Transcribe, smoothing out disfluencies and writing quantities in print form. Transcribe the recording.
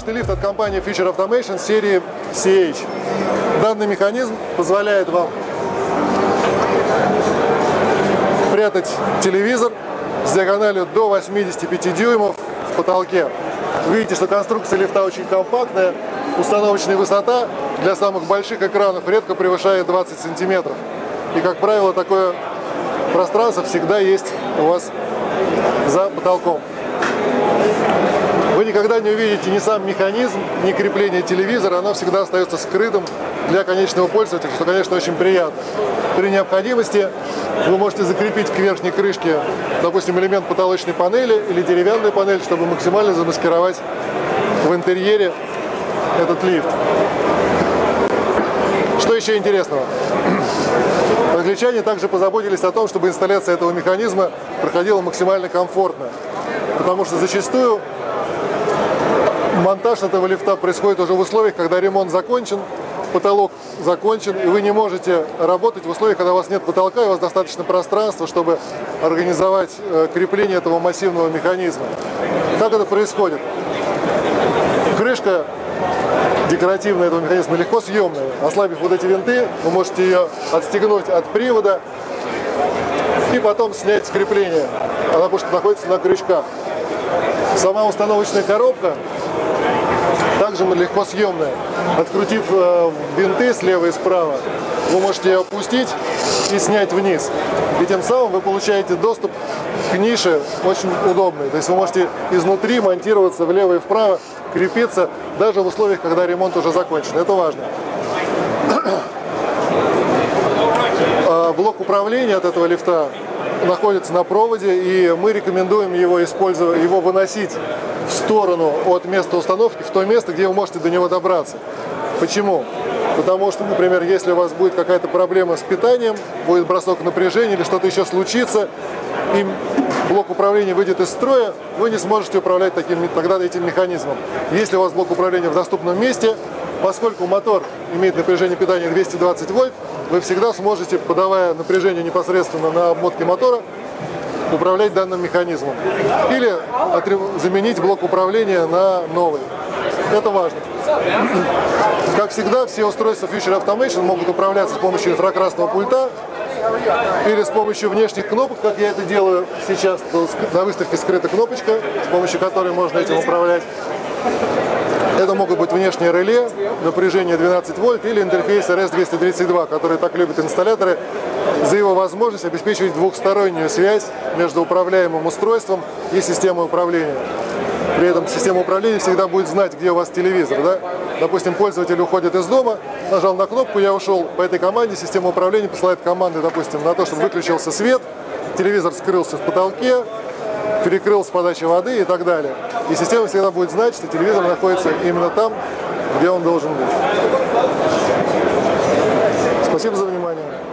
Прогулочный лифт от компании Fisher Automation серии CH. Данный механизм позволяет вам прятать телевизор с диагональю до 85 дюймов в потолке. Видите, что конструкция лифта очень компактная, установочная высота для самых больших экранов редко превышает 20 сантиметров. И, как правило, такое пространство всегда есть у вас за потолком. Вы никогда не увидите ни сам механизм, ни крепление телевизора, оно всегда остается скрытым для конечного пользователя, что, конечно, очень приятно. При необходимости вы можете закрепить к верхней крышке, допустим, элемент потолочной панели или деревянную панель, чтобы максимально замаскировать в интерьере этот лифт. Что еще интересного? Англичане также позаботились о том, чтобы инсталляция этого механизма проходила максимально комфортно, потому что зачастую монтаж этого лифта происходит уже в условиях, когда ремонт закончен, потолок закончен, и вы не можете работать в условиях, когда у вас нет потолка, и у вас достаточно пространства, чтобы организовать крепление этого массивного механизма. Как это происходит? Крышка декоративная этого механизма легко съемная. Ослабив вот эти винты, вы можете ее отстегнуть от привода и потом снять с крепления. Она просто находится на крючках. Сама установочная коробка также легко съемная. Открутив винты слева и справа, вы можете ее опустить и снять вниз. И тем самым вы получаете доступ к нише очень удобный. То есть вы можете изнутри монтироваться влево и вправо, крепиться, даже в условиях, когда ремонт уже закончен. Это важно. Блок управления от этого лифта находится на проводе, и мы рекомендуем его использовать, его выносить в сторону от места установки, в то место, где вы можете до него добраться. Почему? Потому что, например, если у вас будет какая-то проблема с питанием, будет бросок напряжения или что-то еще случится, и блок управления выйдет из строя, вы не сможете управлять тогда этим механизмом. Если у вас блок управления в доступном месте, поскольку мотор имеет напряжение питания 220 вольт, вы всегда сможете, подавая напряжение непосредственно на обмотке мотора, управлять данным механизмом. Или заменить блок управления на новый. Это важно. Как всегда, все устройства Fisher Automation могут управляться с помощью инфракрасного пульта или с помощью внешних кнопок, как я это делаю сейчас. На выставке скрыта кнопочка, с помощью которой можно этим управлять. Это могут быть внешние реле, напряжение 12 вольт или интерфейс RS-232, который так любят инсталляторы, за его возможность обеспечивать двухстороннюю связь между управляемым устройством и системой управления. При этом система управления всегда будет знать, где у вас телевизор. Да? Допустим, пользователь уходит из дома, нажал на кнопку, я ушел. По этой команде система управления посылает команды, допустим, на то, чтобы выключился свет, телевизор скрылся в потолке, перекрыл с подачи воды и так далее. И система всегда будет знать, что телевизор находится именно там, где он должен быть. Спасибо за внимание.